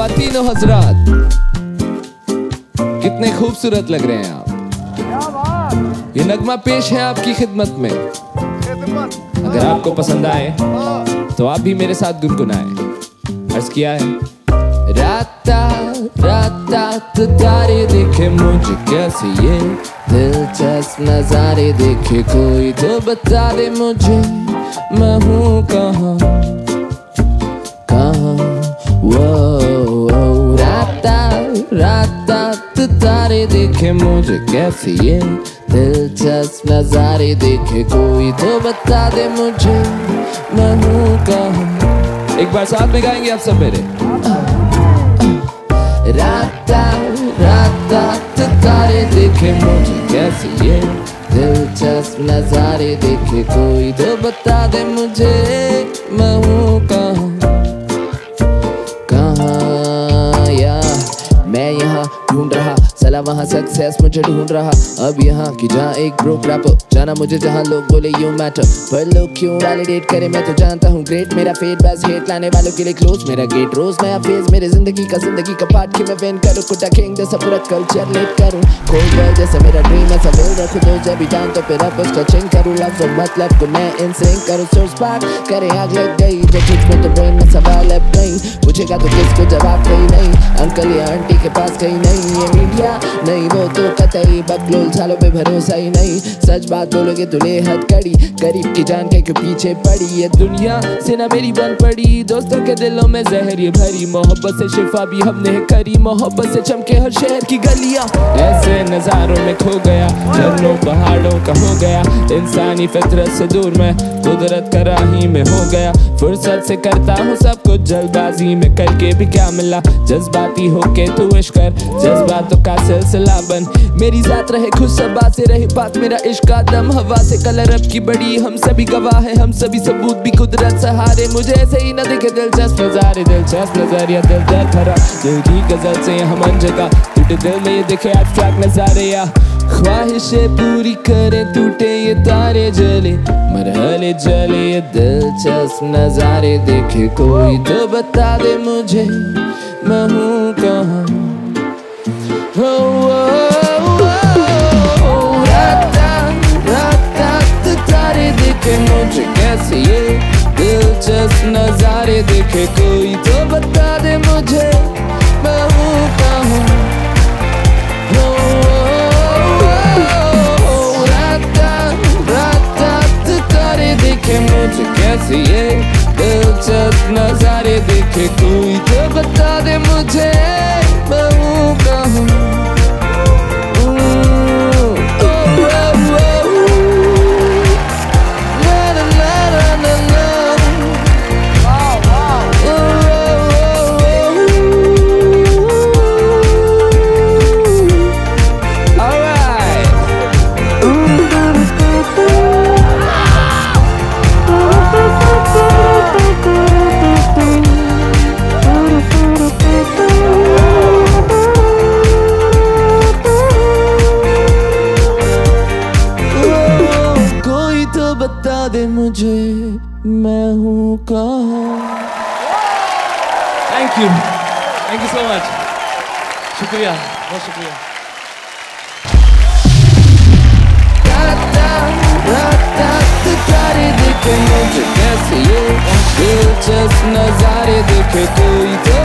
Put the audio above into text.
ख्वातीन और हजरात, कितने खूबसूरत लग रहे हैं आप। ये नगमा पेश है आपकी खिदमत में। अगर आपको पसंद आए तो आप भी मेरे साथ गुनगुनाएं। अर्ज किया है, राता राता तारे देखे मुझे कैसे, ये दिलचस्प नजारे देखे कोई तो बता दे मुझे, मैं हूँ कहाँ कहाँ। वो राता राता तारे देखे मुझे कैसे, ये दिलचस्प नजारे देखे कोई तो बता दे मुझे, मैं हूँ कहाँ। एक बार साथ में गाएंगे आप सब मेरे। राता राता तारे देखे मुझे कैसे, ये दिलचस्प नजारे देखे कोई तो बता दे मुझे, मैं हूँ कहाँ कहाँ। या मैं यहाँ ढूंढ रहा सला, वहाँ सक्सेस मुझे ढूंढ रहा, अब यहाँ की जहाँ एक ब्रोक रैपर, जाना मुझे जहाँ लोग बोले यू मैटर, पर लोग क्यों वैलिडेट करे मैं तो जानता हूँ ग्रेट। मेरा फेट बस हेट लाने वालों के लिए क्लोज, मेरा गेट रोज नया फेज, मेरे जिंदगी का पार्ट की मैं वेन करूँ, कुटा किंग जैसा पूरा कल्चर लेट करूँ, कोल्ड वर्ल्ड जैसा मेरा ड्रीम है, सब रखूँ दो जब भी जान तो फिर अब उसका चिंग करूँ, लफ्ज़ और मतलब को मैं इनसिंक करूँ, सोर्स पार्क करे आग लग गई जब तुझ में तो ब्रेन में सवाल अब नहीं पूछेगा तो किसको जवाब कहीं नहीं, अंकल या आंटी के पास कहीं नहीं, ये मीडिया नहीं वो तो कतई बकलोल सालों पे भरोसा ही नहीं, सच बात बोलोगे तो ले हद कड़ी, गरीब की जान के क्यों पीछे पड़ी, ये दुनिया से ना मेरी बन पड़ी, दोस्तों के दिलों में जहर ये भरी, मोहब्बत से शिफा भी हमने करी, मोहब्बत से चमके हर शहर की गलियां, ऐसे नजारों में खो गया, झरनों पहाड़ों का हो गया, इंसानी फितरत से दूर मैं कुदरत का राही में हो गया, फुर्सत से करता हूँ सब कुछ जल्दबाजी में करके भी क्या मिला, जज्बाती होके तू इश्क कर, जज्बातों का सिलसिला बन, मेरी जात रहे खुश सबा से रहे बात, मेरा इश्क का दम हवा से कलर अब की बड़ी, हम सभी गवाह हैं, हम सभी सबूत भी कुदरत सहारे, मुझे ऐसे ही न दिखे दिलचस्प नजारे, दिलचस्प नजरिया दिल दर्द भरा, दिल की गजल से हम मन जगह, टूटे दिल में ये दिखे एब्स्ट्रैक्ट नजारे, या ख्वाहिशें पूरी करे टूटे ये तारे जले, मरहले जले ये दिलचस्प नजारे देखे कोई तो बता दे मुझे, मैं हूँ कहाँ। राता राता तारे देखे मुझे कैसे, ये दिलचस्प नजारे देखे कोई तो बता दे मुझे, मैं हूँ कहाँ। देखे मुझे कैसे, ये दिलचस्प नजारे देखे कोई तो बता दे मुझे, मैं हूँ कहाँ। बता दे मुझे, मैं हूँ कहाँ। थैंक यू सो मच, शुक्रिया, बहुत शुक्रिया। राता राता तारे देखे मुझे कैसे, ये दिलचस्प नजारे देखे कोई तो